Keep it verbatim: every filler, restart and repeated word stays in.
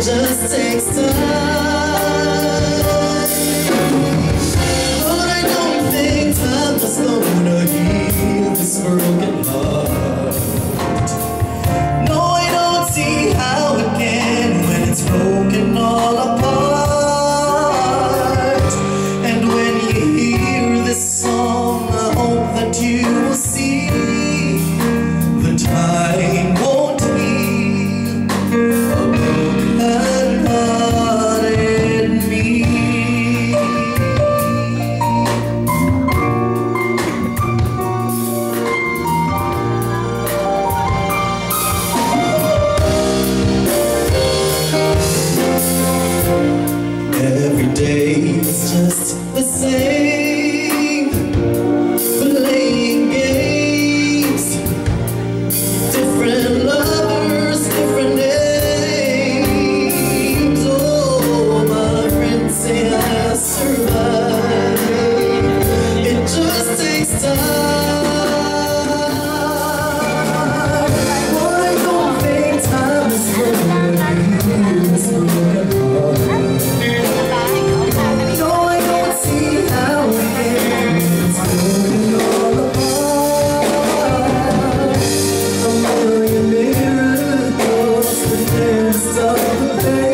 just takes time. But I don't think time was gonna heal this broken heart. No, I don't see how it can when it's broken all apart. And when you hear this song, I hope that you will see the time won't heal a broken-hearted me. Every day is just the same, playing games, different lovers, different names. Oh, my friends say I survived. It just takes time. But I don't think time is gonna heal this broken heart. No, I don't see how it ends. It's broken all apart. A million miracles, the dance of the pain.